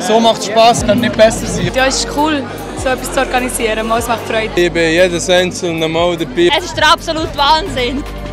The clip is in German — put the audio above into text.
So macht es Spass, kann nicht besser sein. Ja, es ist cool, so etwas zu organisieren. Es macht Freude. Ich bin jedes einzelne Mal dabei. Es ist der absolute Wahnsinn.